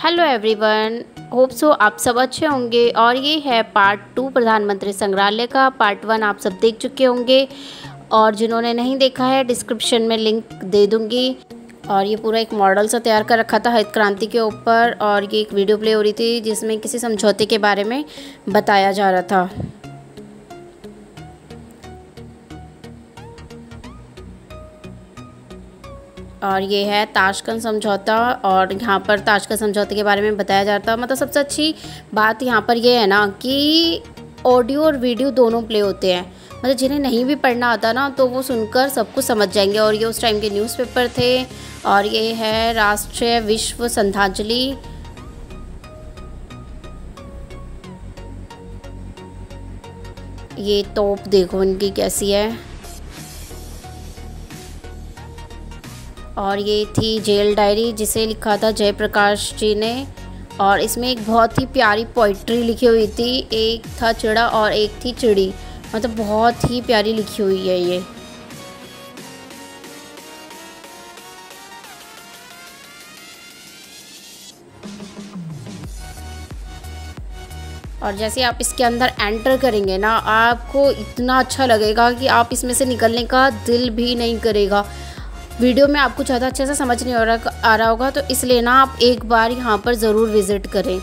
Hello everyone, hope so आप सब अच्छे होंगे। और ये है पार्ट 2 प्रधानमंत्री संग्रहालय का। पार्ट 1 आप सब देख चुके होंगे और जिन्होंने नहीं देखा है डिस्क्रिप्शन में लिंक दे दूँगी। और ये पूरा एक मॉडल सा तैयार कर रखा था हरित क्रांति के ऊपर, और ये एक वीडियो प्ले हो रही थी जिसमें किसी समझौते के बारे में बताया जा रहा था। और ये है ताशकंद समझौता, और यहाँ पर ताशकंद समझौते के बारे में बताया जाता है। मतलब सबसे अच्छी बात यहाँ पर ये है ना कि ऑडियो और वीडियो दोनों प्ले होते हैं। मतलब जिन्हें नहीं भी पढ़ना आता ना तो वो सुनकर सब कुछ समझ जाएंगे। और ये उस टाइम के न्यूज़पेपर थे। और ये है राष्ट्रीय विश्व श्रद्धांजलि। ये तोप देखो इनकी कैसी है। और ये थी जेल डायरी जिसे लिखा था जयप्रकाश जी ने। और इसमें एक बहुत ही प्यारी पोइट्री लिखी हुई थी। एक था चिड़ा और एक थी चिड़ी। मतलब बहुत ही प्यारी लिखी हुई है ये। और जैसे आप इसके अंदर एंटर करेंगे ना, आपको इतना अच्छा लगेगा कि आप इसमें से निकलने का दिल भी नहीं करेगा। वीडियो में आपको ज़्यादा अच्छे से समझ नहीं आ रहा होगा, तो इसलिए ना आप एक बार यहाँ पर ज़रूर विज़िट करें।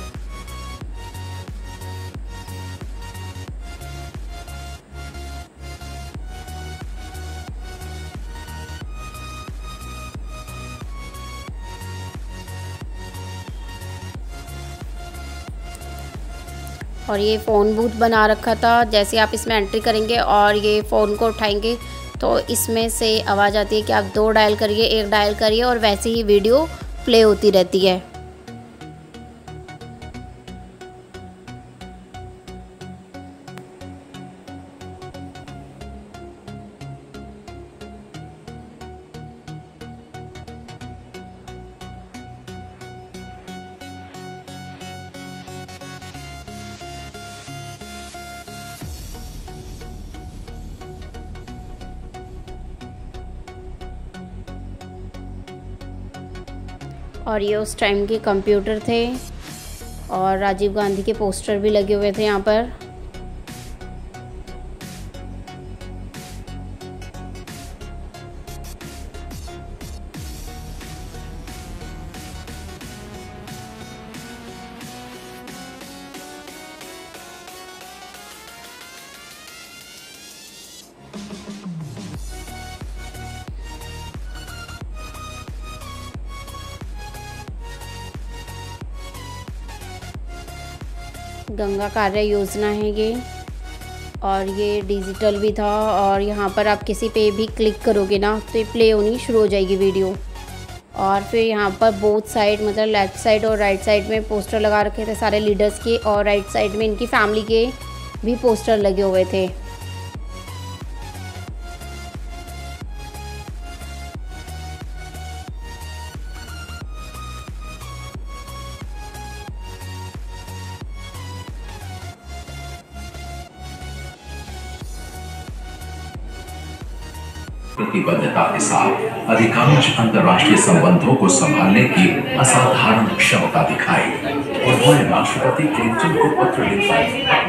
और ये फ़ोन बूथ बना रखा था। जैसे आप इसमें एंट्री करेंगे और ये फ़ोन को उठाएंगे तो इसमें से आवाज़ आती है कि आप 2 डायल करिए, 1 डायल करिए, और वैसे ही वीडियो प्ले होती रहती है। और ये उस टाइम के कंप्यूटर थे, और राजीव गांधी के पोस्टर भी लगे हुए थे यहाँ पर। गंगा कार्य योजना है ये। और ये डिजिटल भी था। और यहाँ पर आप किसी पे भी क्लिक करोगे ना तो ये प्ले होनी शुरू हो जाएगी वीडियो। और फिर यहाँ पर बोथ साइड, मतलब लेफ़्ट साइड और राइट साइड में पोस्टर लगा रखे थे सारे लीडर्स के, और राइट साइड में इनकी फैमिली के भी पोस्टर लगे हुए थे। प्रतिबद्धता के साथ अधिकांश अंतर्राष्ट्रीय संबंधों को संभालने की असाधारण क्षमता दिखाई। उन्होंने राष्ट्रपति क्लिंटन को पत्र लिखा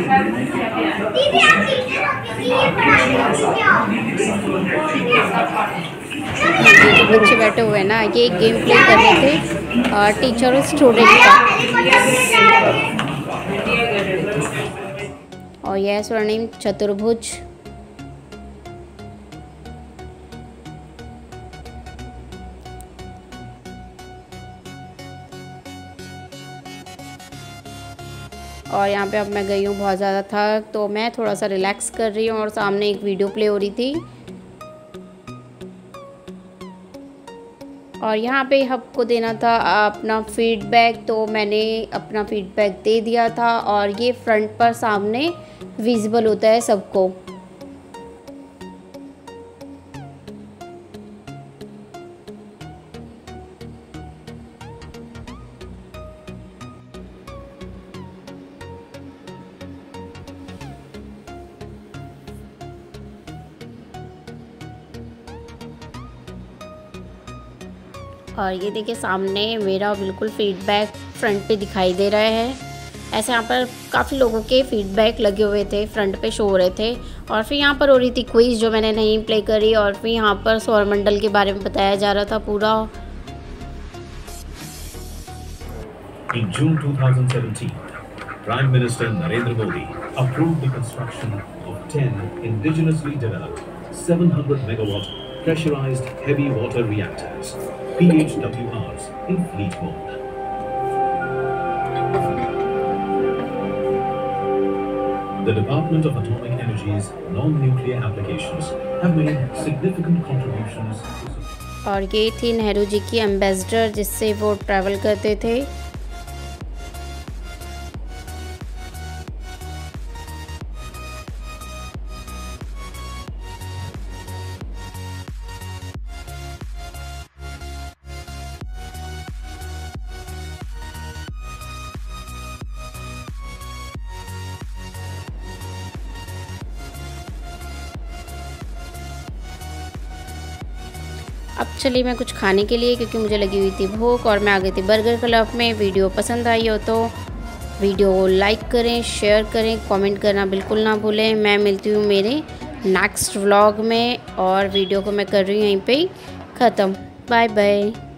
जो बच्चे बैठे हुए हैं ना, ये गेम प्ले कर रहे थे टीचर और स्टूडेंट का। और यह स्वर्णिम चतुर्भुज। और यहाँ पे अब मैं गई हूँ बहुत ज़्यादा थक, तो मैं थोड़ा सा रिलैक्स कर रही हूँ। और सामने एक वीडियो प्ले हो रही थी। और यहाँ पे हमको देना था अपना फीडबैक, तो मैंने अपना फीडबैक दे दिया था। और ये फ्रंट पर सामने विजिबल होता है सबको। और ये देखिए सामने मेरा बिल्कुल फीडबैक फ्रंट पे दिखाई दे रहे हैं। ऐसे यहाँ पर काफ़ी लोगों के फीडबैक लगे हुए थे, फ्रंट पे शो हो रहे थे। और फिर यहाँ पर हो रही थी क्विज जो मैंने नहीं प्ले करी, और फिर यहाँ पर सौरमंडल के बारे में बताया जा रहा था पूरा। In June 2017, Prime Minister Narendra Modi approved the construction of 10 indigenously developed 700 megawatt pressurized heavy water reactors (PHWRs) in fleet mode. The Department of Atomic Energy's non-nuclear applications have made significant contributions. और ये थी नेहरू जी की ambassador जिससे वो travel करते थे। अब चलिए मैं कुछ खाने के लिए, क्योंकि मुझे लगी हुई थी भूख और मैं आ गई थी बर्गर क्लब में। वीडियो पसंद आई हो तो वीडियो को लाइक करें, शेयर करें, कमेंट करना बिल्कुल ना भूलें। मैं मिलती हूँ मेरे नेक्स्ट व्लॉग में, और वीडियो को मैं कर रही हूँ यहीं पे ख़त्म। Bye bye.